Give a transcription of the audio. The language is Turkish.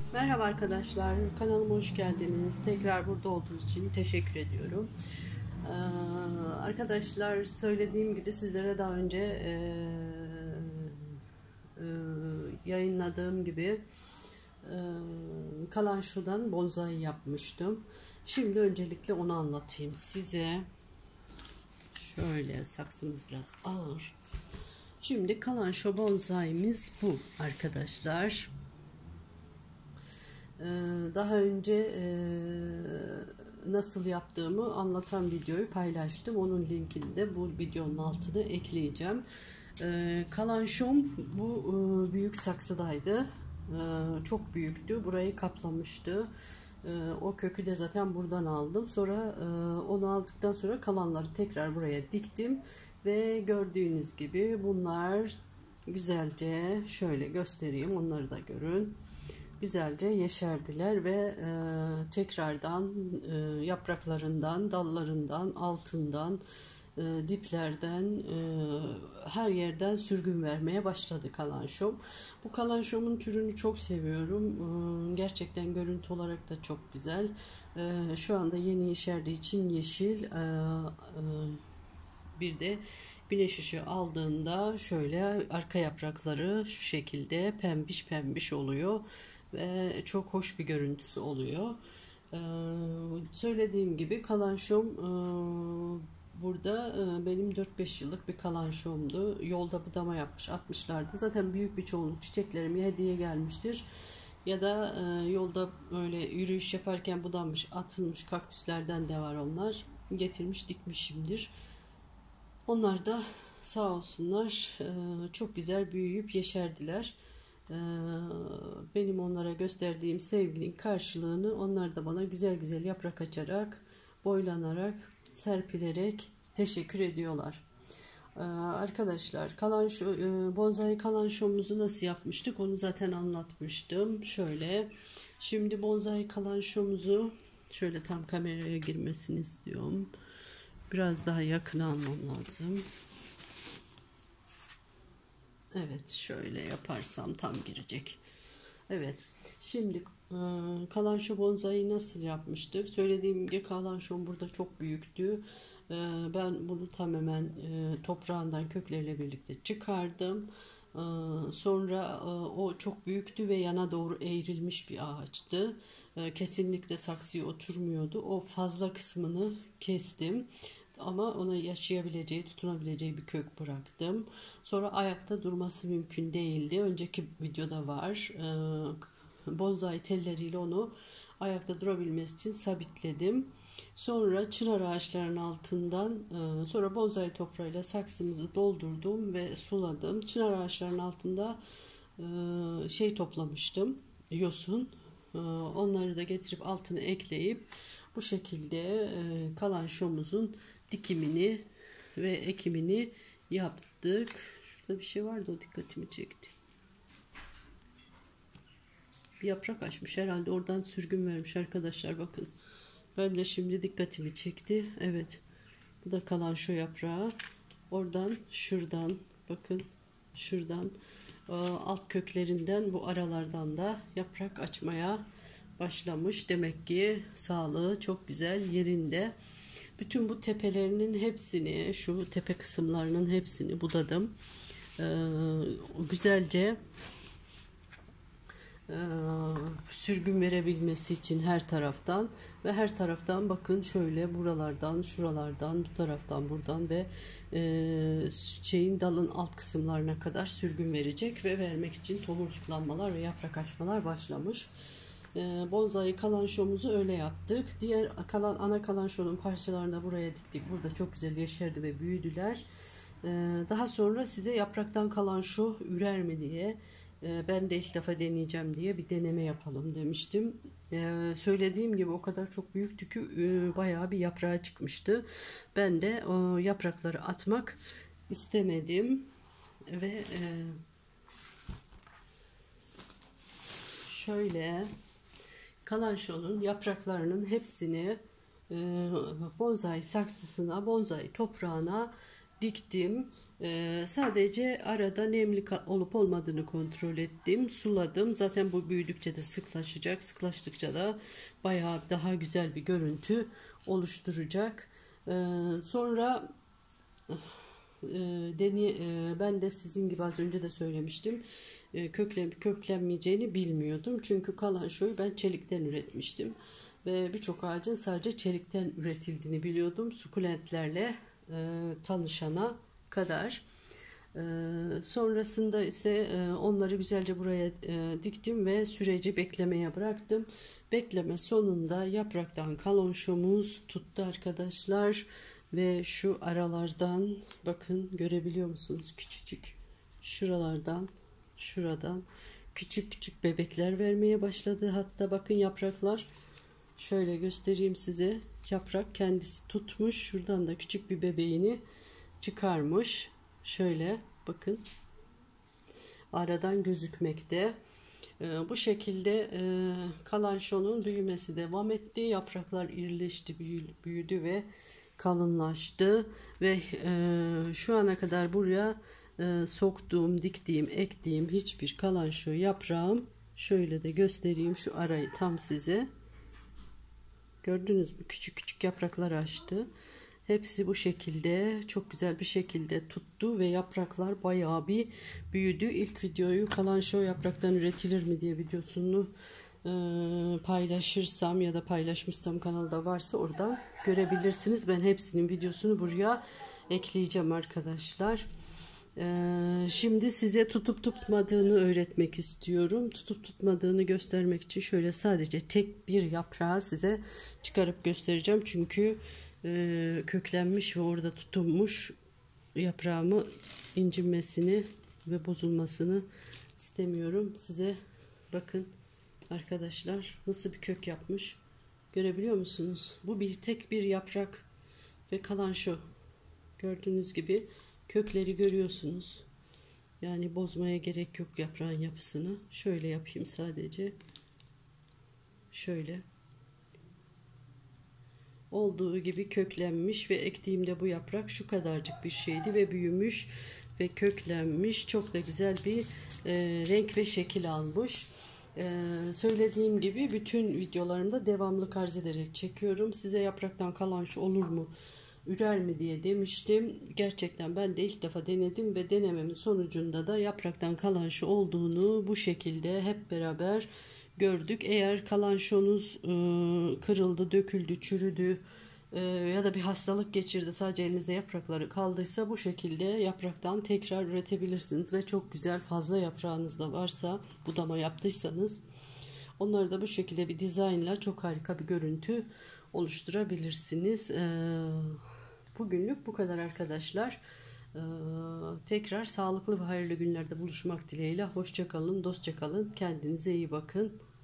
Merhaba arkadaşlar, kanalıma hoş geldiniz. Tekrar burada olduğunuz için teşekkür ediyorum. Ee, Arkadaşlar söylediğim gibi sizlere daha önce yayınladığım gibi kalançodan bonsai yapmıştım. Şimdi öncelikle onu anlatayım size. Şöyle saksımız biraz ağır. Şimdi kalanço bonsaimiz bu arkadaşlar. Daha önce nasıl yaptığımı anlatan videoyu paylaştım. Onun linkini de bu videonun altına ekleyeceğim. Kalançom bu büyük saksıdaydı. Çok büyüktü. Burayı kaplamıştı. O kökü de zaten buradan aldım. Sonra onu aldıktan sonra kalanları tekrar buraya diktim. Ve gördüğünüz gibi bunlar güzelce şöyle göstereyim. Onları da görün. Güzelce yeşerdiler ve tekrardan yapraklarından, dallarından, altından, diplerden, her yerden sürgün vermeye başladı kalançom. Bu kalançomun türünü çok seviyorum. Gerçekten görüntü olarak da çok güzel. Şu anda yeni yeşerdiği için yeşil. Bir de güneş ışığı aldığında şöyle arka yaprakları şu şekilde pembiş pembiş oluyor ve çok hoş bir görüntüsü oluyor. Söylediğim gibi kalançom burada benim 4-5 yıllık bir kalançomdu. Yolda budama yapmış, atmışlardı. Zaten büyük bir çoğunluk çiçeklerime hediye gelmiştir. Ya da yolda öyle yürüyüş yaparken budanmış, atılmış kaktüslerden de var onlar. Getirmiş dikmişimdir. Onlar da sağ olsunlar çok güzel büyüyüp yeşerdiler. Benim onlara gösterdiğim sevginin karşılığını onlar da bana güzel güzel yaprak açarak, boylanarak, serpilerek teşekkür ediyorlar. Arkadaşlar bonsai kalançomuzu nasıl yapmıştık onu zaten anlatmıştım. Şöyle şimdi bonsai kalançomuzu şöyle tam kameraya girmesini istiyorum. Biraz daha yakın almam lazım. Evet, şöyle yaparsam tam girecek. Evet, şimdi kalanço bonsai nasıl yapmıştık? Söylediğim gibi kalançom burada çok büyüktü. Ben bunu tamamen toprağından kökleriyle birlikte çıkardım. Sonra o çok büyüktü ve yana doğru eğrilmiş bir ağaçtı. Kesinlikle saksıya oturmuyordu. O fazla kısmını kestim. Ama ona yaşayabileceği, tutunabileceği bir kök bıraktım. Sonra ayakta durması mümkün değildi. Önceki videoda var. Bonsai telleriyle onu ayakta durabilmesi için sabitledim. Sonra çınar ağaçlarının altından sonra bonsai toprağıyla saksımızı doldurdum ve suladım. Çınar ağaçlarının altında şey toplamıştım, yosun. Onları da getirip altına ekleyip bu şekilde kalançomuzun dikimini ve ekimini yaptık. Şurada bir şey vardı, o dikkatimi çekti. Bir yaprak açmış herhalde, oradan sürgün vermiş arkadaşlar, bakın. Ben de şimdi dikkatimi çekti. Evet, bu da kalanço yaprağı. Oradan şuradan bakın, şuradan alt köklerinden bu aralardan da yaprak açmaya başlamış. Demek ki sağlığı çok güzel yerinde. Bütün bu tepelerinin hepsini, şu tepe kısımlarının hepsini budadım. Güzelce sürgün verebilmesi için her taraftan ve her taraftan bakın şöyle buralardan, şuralardan, bu taraftan, buradan ve şeyin dalın alt kısımlarına kadar sürgün verecek ve vermek için tomurcuklanmalar ve yaprak açmalar başlamış. Bonsai kalançomuzu öyle yaptık. Diğer ana kalançonun parçalarını da buraya diktik. Burada çok güzel yeşerdi ve büyüdüler. Daha sonra size yapraktan kalanço ürer mi diye, ben de ilk defa deneyeceğim diye bir deneme yapalım demiştim. Söylediğim gibi o kadar çok büyüktü ki bayağı bir yaprağı çıkmıştı. Ben de o yaprakları atmak istemedim ve şöyle kalançonun yapraklarının hepsini bonsai saksısına, bonsai toprağına diktim. Sadece arada nemli olup olmadığını kontrol ettim. Suladım. Zaten bu büyüdükçe de sıklaşacak. Sıklaştıkça da bayağı daha güzel bir görüntü oluşturacak. Sonra ben de sizin gibi az önce de söylemiştim. Köklenmeyeceğini bilmiyordum. Çünkü kalançoyu ben çelikten üretmiştim. Ve birçok ağacın sadece çelikten üretildiğini biliyordum. Sukulentlerle tanışana kadar. Sonrasında ise onları güzelce buraya diktim ve süreci beklemeye bıraktım. Bekleme sonunda yapraktan kalonşomuz tuttu arkadaşlar. Ve şu aralardan bakın, görebiliyor musunuz? Küçücük şuradan küçük küçük bebekler vermeye başladı. Hatta bakın yapraklar, şöyle göstereyim size. Yaprak kendisi tutmuş. Şuradan da küçük bir bebeğini çıkarmış. Şöyle bakın, aradan gözükmekte. Bu şekilde kalançonun büyümesi devam etti. Yapraklar irileşti, büyüdü ve kalınlaştı. Ve şu ana kadar buraya soktuğum, diktiğim, ektiğim hiçbir kalanço yaprağım, şöyle de göstereyim şu arayı tam size. Gördünüz mü? Küçük küçük yapraklar açtı. Hepsi bu şekilde çok güzel bir şekilde tuttu ve yapraklar bayağı bir büyüdü. İlk videoyu kalanço yapraktan üretilir mi diye videosunu paylaşırsam ya da paylaşmışsam kanalda varsa oradan görebilirsiniz. Ben hepsinin videosunu buraya ekleyeceğim arkadaşlar. Şimdi size tutup tutmadığını öğretmek istiyorum. Tutup tutmadığını göstermek için şöyle sadece tek bir yaprağı size çıkarıp göstereceğim. Çünkü köklenmiş ve orada tutunmuş yaprağımı incinmesini ve bozulmasını istemiyorum. Size bakın arkadaşlar, nasıl bir kök yapmış. Görebiliyor musunuz? Bu tek bir yaprak ve kalanço. Gördüğünüz gibi kökleri görüyorsunuz. Yani bozmaya gerek yok yaprağın yapısını. Şöyle yapayım sadece. Şöyle. Olduğu gibi köklenmiş ve ektiğimde bu yaprak şu kadarcık bir şeydi ve büyümüş ve köklenmiş. Çok da güzel bir renk ve şekil almış. Söylediğim gibi bütün videolarımda devamlı arz ederek çekiyorum. Size yapraktan kalanço olur mu, ürer mi diye demiştim. Gerçekten ben de ilk defa denedim ve denememin sonucunda da yapraktan kalanço olduğunu bu şekilde hep beraber gördük. Eğer kalançonuz kırıldı, döküldü, çürüdü ya da bir hastalık geçirdi, sadece elinizde yaprakları kaldıysa bu şekilde yapraktan tekrar üretebilirsiniz ve çok güzel, fazla yaprağınız da varsa, budama yaptıysanız onları da bu şekilde bir dizaynla çok harika bir görüntü oluşturabilirsiniz. Bugünlük bu kadar arkadaşlar. Tekrar sağlıklı ve hayırlı günlerde buluşmak dileğiyle. Hoşça kalın, dostça kalın. Kendinize iyi bakın.